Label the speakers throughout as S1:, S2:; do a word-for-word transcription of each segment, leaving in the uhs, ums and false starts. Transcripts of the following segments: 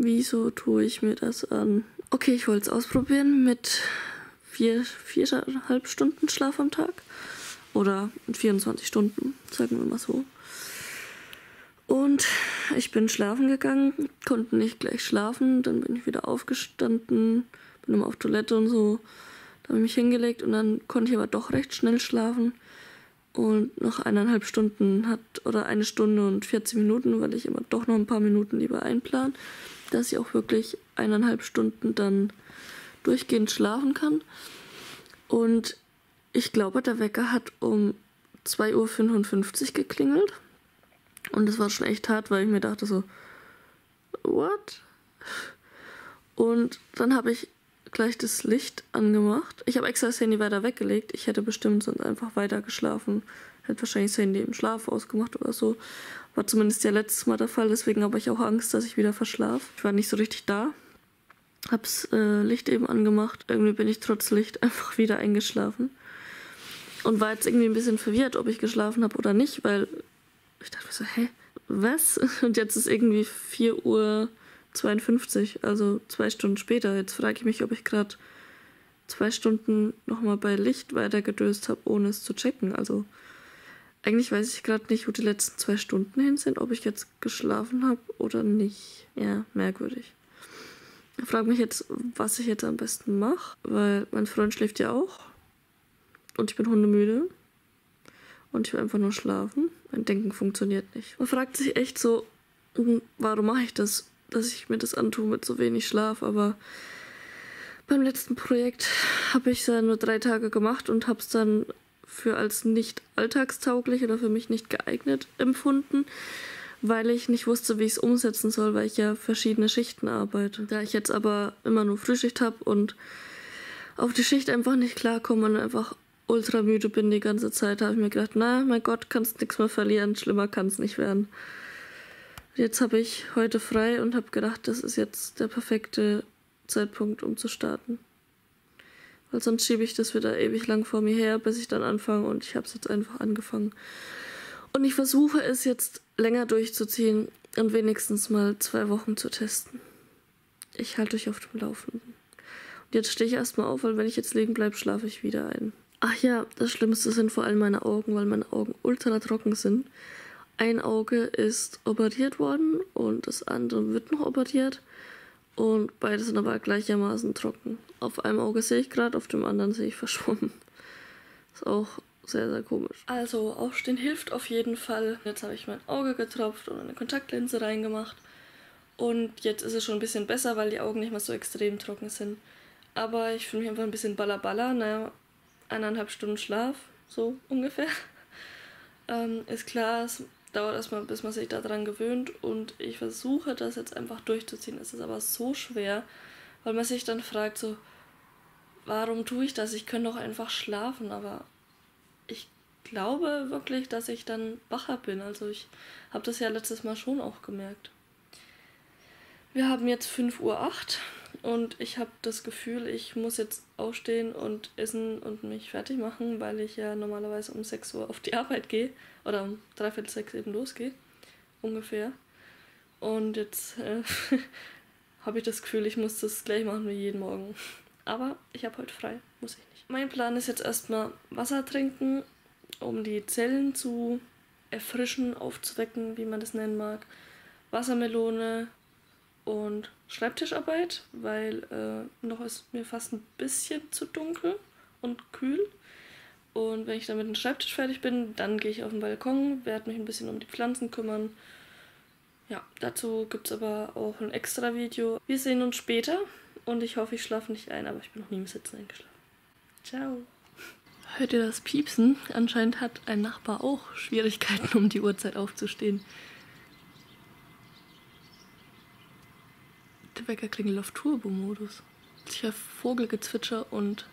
S1: Wieso tue ich mir das an? Okay, ich wollte es ausprobieren mit vier, viereinhalb Stunden Schlaf am Tag. Oder vierundzwanzig Stunden, sagen wir mal so. Und ich bin schlafen gegangen, konnte nicht gleich schlafen. Dann bin ich wieder aufgestanden, bin immer auf Toilette und so. Da habe ich mich hingelegt und dann konnte ich aber doch recht schnell schlafen. Und nach eineinhalb Stunden hat, oder eine Stunde und vierzehn Minuten, weil ich immer doch noch ein paar Minuten lieber einplan, dass ich auch wirklich eineinhalb Stunden dann durchgehend schlafen kann. Und ich glaube, der Wecker hat um zwei Uhr fünfundfünfzig geklingelt. Und das war schon echt hart, weil ich mir dachte so, what? Und dann habe ich gleich das Licht angemacht. Ich habe extra das Handy weiter weggelegt. Ich hätte bestimmt sonst einfach weiter geschlafen. Hätte wahrscheinlich das Handy im Schlaf ausgemacht oder so. War zumindest ja letztes Mal der Fall. Deswegen habe ich auch Angst, dass ich wieder verschlafe. Ich war nicht so richtig da. Hab's äh, Licht eben angemacht. Irgendwie bin ich trotz Licht einfach wieder eingeschlafen. Und war jetzt irgendwie ein bisschen verwirrt, ob ich geschlafen habe oder nicht, weil ich dachte mir so, hä, was? Und jetzt ist irgendwie vier Uhr zweiundfünfzig, also zwei Stunden später. Jetzt frage ich mich, ob ich gerade zwei Stunden nochmal bei Licht weitergedöst habe, ohne es zu checken. Also eigentlich weiß ich gerade nicht, wo die letzten zwei Stunden hin sind, ob ich jetzt geschlafen habe oder nicht. Ja, merkwürdig. Ich frage mich jetzt, was ich jetzt am besten mache, weil mein Freund schläft ja auch und ich bin hundemüde und ich will einfach nur schlafen. Mein Denken funktioniert nicht. Man fragt sich echt so, warum mache ich das, dass ich mir das antue mit so wenig Schlaf, aber beim letzten Projekt habe ich es ja nur drei Tage gemacht und habe es dann für als nicht alltagstauglich oder für mich nicht geeignet empfunden, weil ich nicht wusste, wie ich es umsetzen soll, weil ich ja verschiedene Schichten arbeite. Da ich jetzt aber immer nur Frühschicht habe und auf die Schicht einfach nicht klarkomme und einfach ultra müde bin die ganze Zeit, habe ich mir gedacht, na, mein Gott, kannst nichts mehr verlieren, schlimmer kann es nicht werden. Jetzt habe ich heute frei und habe gedacht, das ist jetzt der perfekte Zeitpunkt, um zu starten. Weil sonst schiebe ich das wieder ewig lang vor mir her, bis ich dann anfange und ich habe es jetzt einfach angefangen. Und ich versuche es jetzt länger durchzuziehen und wenigstens mal zwei Wochen zu testen. Ich halte euch auf dem Laufenden. Und jetzt stehe ich erstmal auf, weil wenn ich jetzt liegen bleibe, schlafe ich wieder ein. Ach ja, das Schlimmste sind vor allem meine Augen, weil meine Augen ultra trocken sind. Ein Auge ist operiert worden und das andere wird noch operiert. Und beide sind aber gleichermaßen trocken. Auf einem Auge sehe ich gerade, auf dem anderen sehe ich verschwommen. Ist auch sehr, sehr komisch. Also, aufstehen hilft auf jeden Fall. Jetzt habe ich mein Auge getropft und eine Kontaktlinse reingemacht. Und jetzt ist es schon ein bisschen besser, weil die Augen nicht mehr so extrem trocken sind. Aber ich fühle mich einfach ein bisschen ballerballer. Naja, eineinhalb Stunden Schlaf, so ungefähr. Ähm, ist klar, es dauert erstmal, bis man sich daran gewöhnt. Und ich versuche das jetzt einfach durchzuziehen. Es ist aber so schwer, weil man sich dann fragt so, warum tue ich das? Ich könnte doch einfach schlafen, aber ich glaube wirklich, dass ich dann wacher bin. Also ich habe das ja letztes Mal schon auch gemerkt. Wir haben jetzt fünf Uhr acht und ich habe das Gefühl, ich muss jetzt aufstehen und essen und mich fertig machen, weil ich ja normalerweise um sechs Uhr auf die Arbeit gehe oder um dreiviertel sechs eben losgehe, ungefähr. Und jetzt äh, habe ich das Gefühl, ich muss das gleich machen wie jeden Morgen. Aber ich habe heute frei, muss ich nicht. Mein Plan ist jetzt erstmal Wasser trinken, um die Zellen zu erfrischen, aufzuwecken, wie man das nennen mag. Wassermelone und Schreibtischarbeit, weil äh, noch ist mir fast ein bisschen zu dunkel und kühl. Und wenn ich dann mit dem Schreibtisch fertig bin, dann gehe ich auf den Balkon, werde mich ein bisschen um die Pflanzen kümmern. Ja, dazu gibt es aber auch ein extra Video. Wir sehen uns später und ich hoffe, ich schlafe nicht ein, aber ich bin noch nie im Sitzen eingeschlafen. Ciao. Hört ihr das Piepsen? Anscheinend hat ein Nachbar auch Schwierigkeiten, um die Uhrzeit aufzustehen. Der Wecker klingelt auf Turbo-Modus. Ich höre Vogelgezwitscher und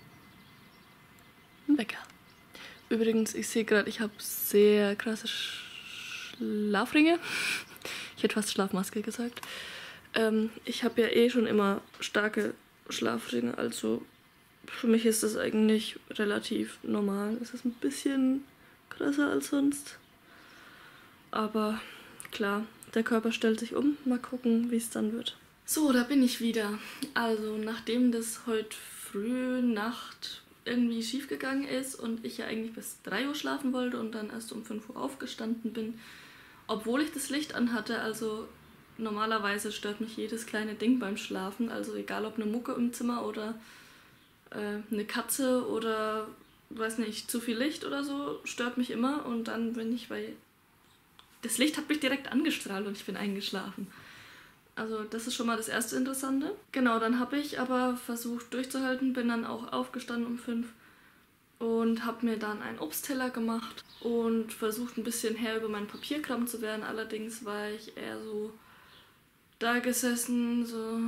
S1: ein Wecker. Übrigens, ich sehe gerade, ich habe sehr krasse Schlafringe. Ich hätte fast Schlafmaske gesagt. Ähm, ich habe ja eh schon immer starke Schlafringe, also für mich ist das eigentlich relativ normal. Es ist ein bisschen krasser als sonst. Aber klar, der Körper stellt sich um. Mal gucken, wie es dann wird. So, da bin ich wieder. Also, nachdem das heute früh Nacht irgendwie schief gegangen ist und ich ja eigentlich bis drei Uhr schlafen wollte und dann erst um fünf Uhr aufgestanden bin, obwohl ich das Licht anhatte, also normalerweise stört mich jedes kleine Ding beim Schlafen, also egal ob eine Mucke im Zimmer oder äh, eine Katze oder, weiß nicht, zu viel Licht oder so, stört mich immer und dann bin ich, weil das Licht hat mich direkt angestrahlt und ich bin eingeschlafen. Also das ist schon mal das erste Interessante. Genau, dann habe ich aber versucht durchzuhalten, bin dann auch aufgestanden um fünf und habe mir dann einen Obstteller gemacht und versucht ein bisschen Herr über meinen Papierkram zu werden. Allerdings war ich eher so da gesessen, so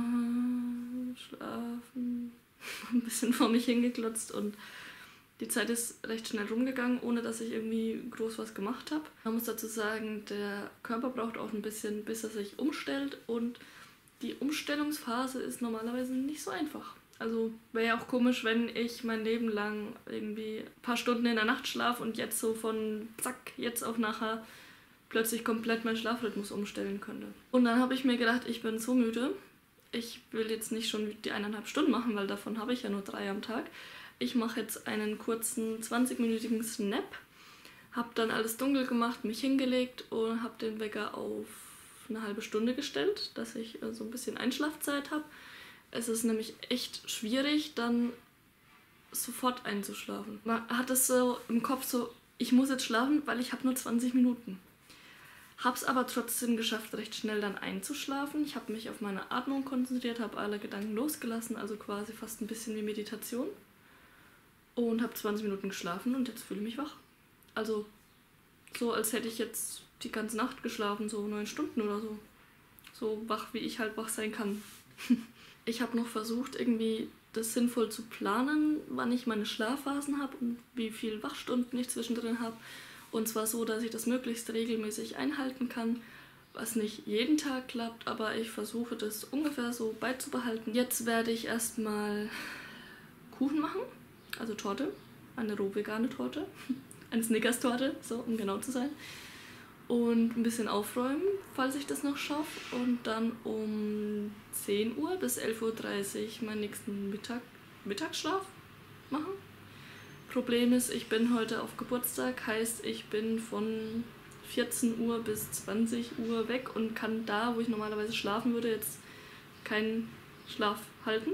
S1: schlafen, ein bisschen vor mich hingeglotzt und die Zeit ist recht schnell rumgegangen, ohne dass ich irgendwie groß was gemacht habe. Man muss dazu sagen, der Körper braucht auch ein bisschen, bis er sich umstellt und die Umstellungsphase ist normalerweise nicht so einfach. Also wäre ja auch komisch, wenn ich mein Leben lang irgendwie ein paar Stunden in der Nacht schlafe und jetzt so von zack, jetzt auf nachher plötzlich komplett meinen Schlafrhythmus umstellen könnte. Und dann habe ich mir gedacht, ich bin so müde, ich will jetzt nicht schon die eineinhalb Stunden machen, weil davon habe ich ja nur drei am Tag. Ich mache jetzt einen kurzen zwanzigminütigen Snap, habe dann alles dunkel gemacht, mich hingelegt und habe den Wecker auf eine halbe Stunde gestellt, dass ich so ein bisschen Einschlafzeit habe. Es ist nämlich echt schwierig, dann sofort einzuschlafen. Man hat es so im Kopf so, ich muss jetzt schlafen, weil ich habe nur zwanzig Minuten. Hab's aber trotzdem geschafft, recht schnell dann einzuschlafen. Ich habe mich auf meine Atmung konzentriert, habe alle Gedanken losgelassen, also quasi fast ein bisschen wie Meditation. Und habe zwanzig Minuten geschlafen und jetzt fühle ich mich wach. Also so, als hätte ich jetzt die ganze Nacht geschlafen, so neun Stunden oder so. So wach, wie ich halt wach sein kann. Ich habe noch versucht, irgendwie das sinnvoll zu planen, wann ich meine Schlafphasen habe und wie viele Wachstunden ich zwischendrin habe. Und zwar so, dass ich das möglichst regelmäßig einhalten kann, was nicht jeden Tag klappt, aber ich versuche das ungefähr so beizubehalten. Jetzt werde ich erstmal Kuchen machen. Also Torte, eine roh vegane Torte, eine Snickers-Torte, so um genau zu sein. Und ein bisschen aufräumen, falls ich das noch schaffe. Und dann um zehn Uhr bis elf Uhr dreißig meinen nächsten Mittag Mittagsschlaf machen. Problem ist, ich bin heute auf Geburtstag, heißt ich bin von vierzehn Uhr bis zwanzig Uhr weg und kann da, wo ich normalerweise schlafen würde, jetzt keinen Schlaf halten.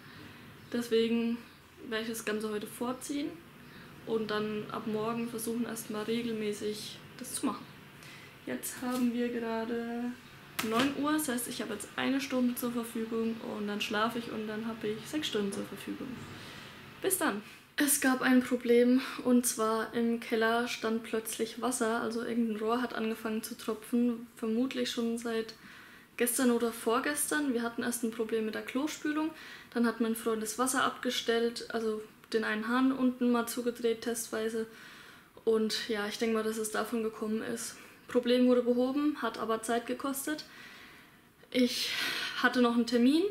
S1: Deswegen werde ich das Ganze heute vorziehen und dann ab morgen versuchen erstmal regelmäßig das zu machen. Jetzt haben wir gerade neun Uhr, das heißt ich habe jetzt eine Stunde zur Verfügung und dann schlafe ich und dann habe ich sechs Stunden zur Verfügung. Bis dann! Es gab ein Problem und zwar im Keller stand plötzlich Wasser, also irgendein Rohr hat angefangen zu tropfen, vermutlich schon seit gestern oder vorgestern. Wir hatten erst ein Problem mit der Klospülung, dann hat mein Freund das Wasser abgestellt, also den einen Hahn unten mal zugedreht, testweise. Und ja, ich denke mal, dass es davon gekommen ist. Problem wurde behoben, hat aber Zeit gekostet. Ich hatte noch einen Termin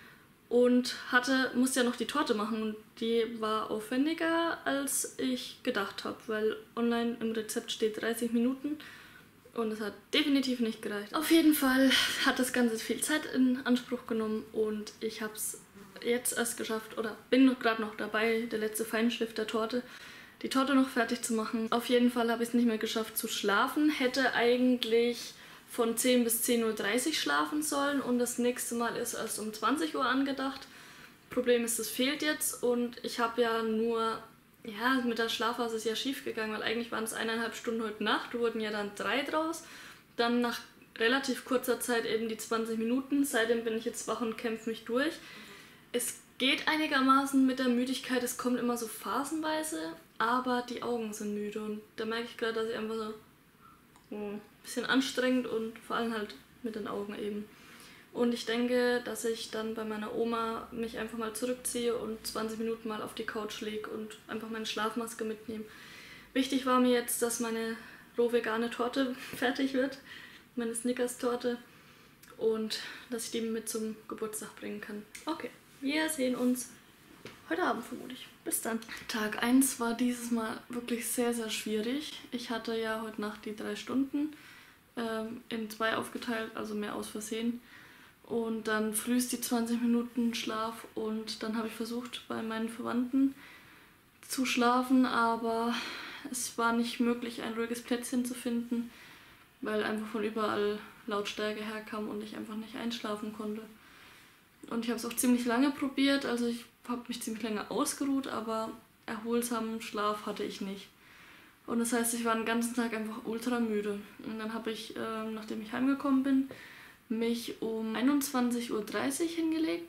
S1: und hatte, musste ja noch die Torte machen und die war aufwendiger, als ich gedacht habe, weil online im Rezept steht dreißig Minuten. Und es hat definitiv nicht gereicht. Auf jeden Fall hat das Ganze viel Zeit in Anspruch genommen und ich habe es jetzt erst geschafft oder bin gerade noch dabei, der letzte Feinschliff der Torte, die Torte noch fertig zu machen. Auf jeden Fall habe ich es nicht mehr geschafft zu schlafen. Hätte eigentlich von zehn bis zehn Uhr dreißig schlafen sollen und das nächste Mal ist erst um zwanzig Uhr angedacht. Problem ist, es fehlt jetzt und ich habe ja nur... Ja, mit der Schlafphase ist ja schief gegangen, weil eigentlich waren es eineinhalb Stunden heute Nacht, wurden ja dann drei draus. Dann nach relativ kurzer Zeit eben die zwanzig Minuten. Seitdem bin ich jetzt wach und kämpfe mich durch. Es geht einigermaßen mit der Müdigkeit, es kommt immer so phasenweise, aber die Augen sind müde. Und da merke ich gerade, dass ich einfach so ein bisschen anstrengend und vor allem halt mit den Augen eben. Und ich denke, dass ich dann bei meiner Oma mich einfach mal zurückziehe und zwanzig Minuten mal auf die Couch lege und einfach meine Schlafmaske mitnehme. Wichtig war mir jetzt, dass meine roh vegane Torte fertig wird, meine Snickers-Torte, und dass ich die mit zum Geburtstag bringen kann. Okay, wir sehen uns heute Abend vermutlich. Bis dann. Tag eins war dieses Mal wirklich sehr, sehr schwierig. Ich hatte ja heute Nacht die drei Stunden ähm, in zwei aufgeteilt, also mehr aus Versehen. Und dann frühst die zwanzig Minuten Schlaf und dann habe ich versucht, bei meinen Verwandten zu schlafen, aber es war nicht möglich, ein ruhiges Plätzchen zu finden, weil einfach von überall Lautstärke herkam und ich einfach nicht einschlafen konnte. Und ich habe es auch ziemlich lange probiert, also ich habe mich ziemlich lange ausgeruht, aber erholsamen Schlaf hatte ich nicht. Und das heißt, ich war den ganzen Tag einfach ultra müde. Und dann habe ich, äh, nachdem ich heimgekommen bin, mich um einundzwanzig Uhr dreißig hingelegt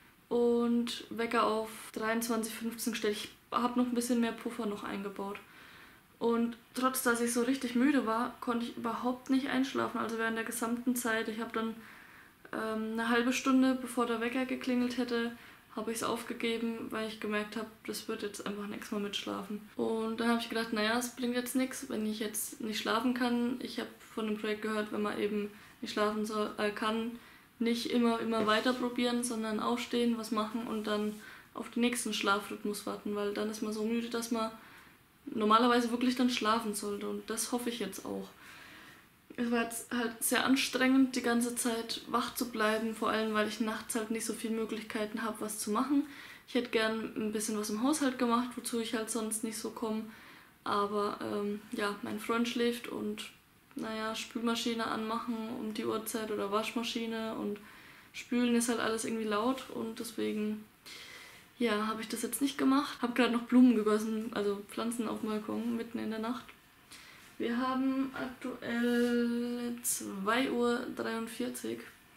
S1: und Wecker auf dreiundzwanzig Uhr fünfzehn gestellt. Ich habe noch ein bisschen mehr Puffer noch eingebaut. Und trotz, dass ich so richtig müde war, konnte ich überhaupt nicht einschlafen. Also während der gesamten Zeit. Ich habe dann ähm, eine halbe Stunde, bevor der Wecker geklingelt hätte, habe ich es aufgegeben, weil ich gemerkt habe, das wird jetzt einfach nichts mehr mit Schlafen. Und dann habe ich gedacht, naja, es bringt jetzt nichts, wenn ich jetzt nicht schlafen kann. Ich habe von dem Projekt gehört, wenn man eben nicht schlafen soll, äh, kann, nicht immer, immer weiter probieren, sondern aufstehen, was machen und dann auf den nächsten Schlafrhythmus warten, weil dann ist man so müde, dass man normalerweise wirklich dann schlafen sollte und das hoffe ich jetzt auch. Es war jetzt halt sehr anstrengend, die ganze Zeit wach zu bleiben, vor allem weil ich nachts halt nicht so viele Möglichkeiten habe, was zu machen. Ich hätte gern ein bisschen was im Haushalt gemacht, wozu ich halt sonst nicht so komme, aber ähm, ja, mein Freund schläft und naja, Spülmaschine anmachen um die Uhrzeit oder Waschmaschine und spülen ist halt alles irgendwie laut und deswegen ja, habe ich das jetzt nicht gemacht. Habe gerade noch Blumen gegossen, also Pflanzen auf dem Balkon, mitten in der Nacht. Wir haben aktuell zwei Uhr dreiundvierzig.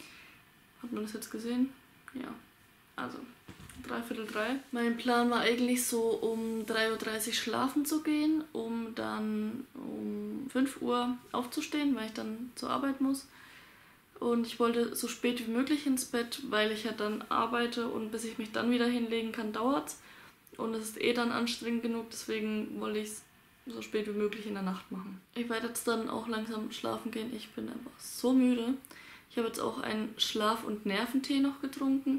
S1: Hat man das jetzt gesehen? Ja, also dreiviertel drei. Mein Plan war eigentlich so um drei Uhr dreißig schlafen zu gehen, um dann um fünf Uhr aufzustehen, weil ich dann zur Arbeit muss. Und ich wollte so spät wie möglich ins Bett, weil ich ja dann arbeite und bis ich mich dann wieder hinlegen kann, dauert's. Und es ist eh dann anstrengend genug, deswegen wollte ich es so spät wie möglich in der Nacht machen. Ich werde jetzt dann auch langsam schlafen gehen. Ich bin einfach so müde. Ich habe jetzt auch einen Schlaf- und Nerventee noch getrunken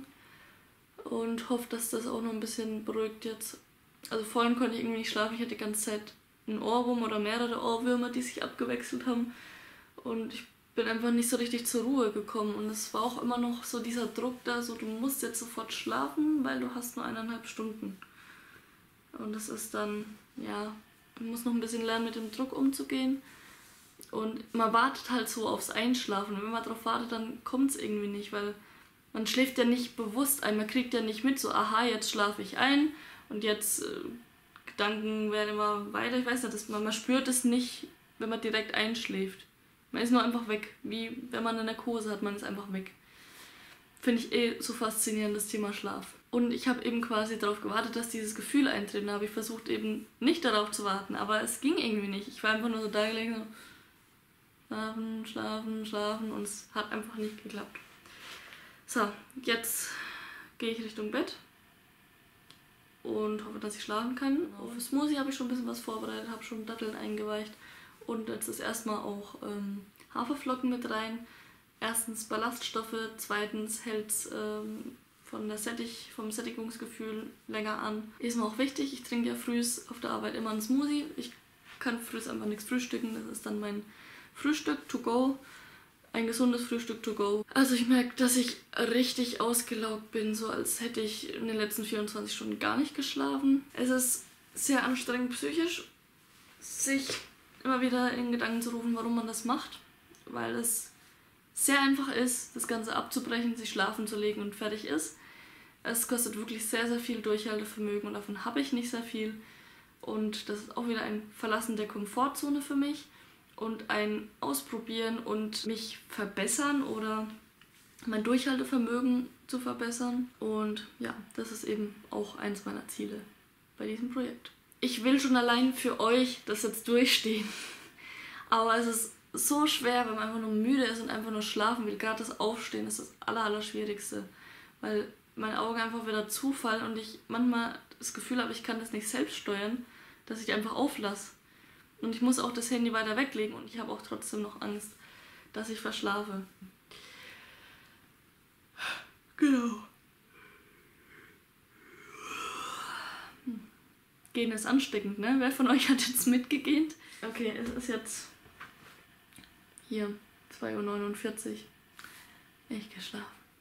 S1: und hoffe, dass das auch noch ein bisschen beruhigt jetzt. Also vorhin konnte ich irgendwie nicht schlafen. Ich hatte die ganze Zeit einen Ohrwurm oder mehrere Ohrwürmer, die sich abgewechselt haben. Und ich bin einfach nicht so richtig zur Ruhe gekommen. Und es war auch immer noch so dieser Druck da, so du musst jetzt sofort schlafen, weil du hast nur eineinhalb Stunden. Und das ist dann, ja, man muss noch ein bisschen lernen, mit dem Druck umzugehen. Und man wartet halt so aufs Einschlafen. Und wenn man darauf wartet, dann kommt es irgendwie nicht, weil man schläft ja nicht bewusst ein. Man kriegt ja nicht mit, so aha, jetzt schlafe ich ein und jetzt äh, Gedanken werden immer weiter. Ich weiß nicht, das, man, man spürt es nicht, wenn man direkt einschläft. Man ist nur einfach weg, wie wenn man eine Narkose hat, man ist einfach weg. Finde ich eh so faszinierend, das Thema Schlaf. Und ich habe eben quasi darauf gewartet, dass dieses Gefühl eintritt. Da habe ich versucht eben nicht darauf zu warten, aber es ging irgendwie nicht. Ich war einfach nur so da gelegen, so schlafen, schlafen, schlafen und es hat einfach nicht geklappt. So, jetzt gehe ich Richtung Bett und hoffe, dass ich schlafen kann. Genau. Für Smoothie habe ich schon ein bisschen was vorbereitet, habe schon Datteln eingeweicht und jetzt ist erstmal auch ähm, Haferflocken mit rein. Erstens Ballaststoffe, zweitens hält es ähm, von der Sättig, vom Sättigungsgefühl länger an. Ist mir auch wichtig, ich trinke ja frühs auf der Arbeit immer einen Smoothie. Ich kann frühs einfach nichts frühstücken, das ist dann mein Frühstück to go. Ein gesundes Frühstück to go. Also ich merke, dass ich richtig ausgelaugt bin, so als hätte ich in den letzten vierundzwanzig Stunden gar nicht geschlafen. Es ist sehr anstrengend psychisch, sich immer wieder in Gedanken zu rufen, warum man das macht, weil es sehr einfach ist, das Ganze abzubrechen, sich schlafen zu legen und fertig ist. Es kostet wirklich sehr, sehr viel Durchhaltevermögen und davon habe ich nicht sehr viel. Und das ist auch wieder ein Verlassen der Komfortzone für mich und ein Ausprobieren und mich verbessern oder mein Durchhaltevermögen zu verbessern. Und ja, das ist eben auch eins meiner Ziele bei diesem Projekt. Ich will schon allein für euch das jetzt durchstehen, aber es ist so schwer, wenn man einfach nur müde ist und einfach nur schlafen will. Gerade das Aufstehen ist das aller, aller Schwierigste, weil meine Augen einfach wieder zufallen und ich manchmal das Gefühl habe, ich kann das nicht selbst steuern, dass ich die einfach auflasse. Und ich muss auch das Handy weiter weglegen und ich habe auch trotzdem noch Angst, dass ich verschlafe. Genau. Hm. Gehen ist ansteckend, ne? Wer von euch hat jetzt mitgegähnt? Okay, es ist jetzt hier zwei Uhr neunundvierzig. Ich gehe schlafen.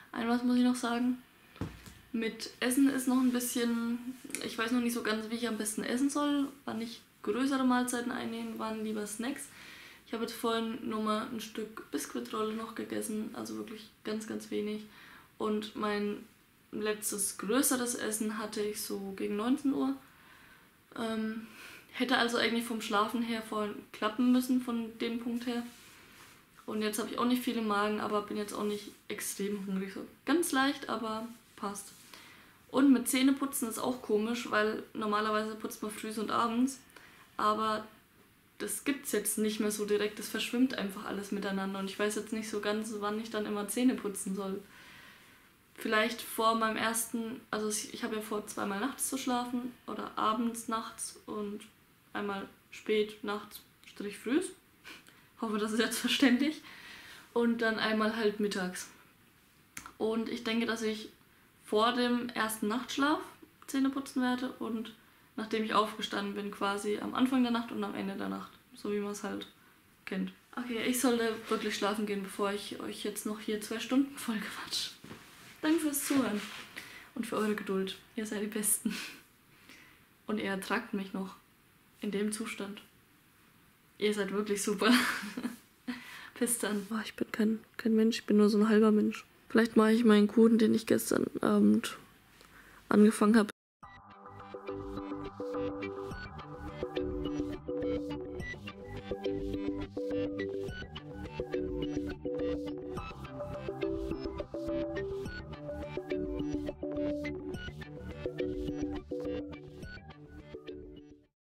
S1: Ein was muss ich noch sagen. Mit Essen ist noch ein bisschen, ich weiß noch nicht so ganz, wie ich am besten essen soll. Wann ich größere Mahlzeiten einnehmen, wann lieber Snacks. Ich habe jetzt vorhin nur mal ein Stück Biskuitrolle noch gegessen, also wirklich ganz, ganz wenig. Und mein letztes größeres Essen hatte ich so gegen neunzehn Uhr. Ähm, hätte also eigentlich vom Schlafen her vorhin klappen müssen, von dem Punkt her. Und jetzt habe ich auch nicht viel im Magen, aber bin jetzt auch nicht extrem hungrig. So ganz leicht, aber passt. Und mit Zähneputzen ist auch komisch, weil normalerweise putzt man frühs und abends. Aber das gibt es jetzt nicht mehr so direkt. Das verschwimmt einfach alles miteinander. Und ich weiß jetzt nicht so ganz, wann ich dann immer Zähne putzen soll. Vielleicht vor meinem ersten, also ich habe ja vor, zweimal nachts zu schlafen. Oder abends, nachts und einmal spät, nachts, strich frühs. Hoffe, das ist jetzt verständlich. Und dann einmal halt mittags. Und ich denke, dass ich vor dem ersten Nachtschlaf Zähne putzen werde und nachdem ich aufgestanden bin, quasi am Anfang der Nacht und am Ende der Nacht. So wie man es halt kennt. Okay, ich sollte wirklich schlafen gehen, bevor ich euch jetzt noch hier zwei Stunden voll quatsch. Danke fürs Zuhören und für eure Geduld. Ihr seid die Besten. Und ihr ertragt mich noch in dem Zustand. Ihr seid wirklich super. Bis dann. Oh, ich bin kein, kein Mensch, ich bin nur so ein halber Mensch. Vielleicht mache ich meinen Kuchen, den ich gestern Abend angefangen habe,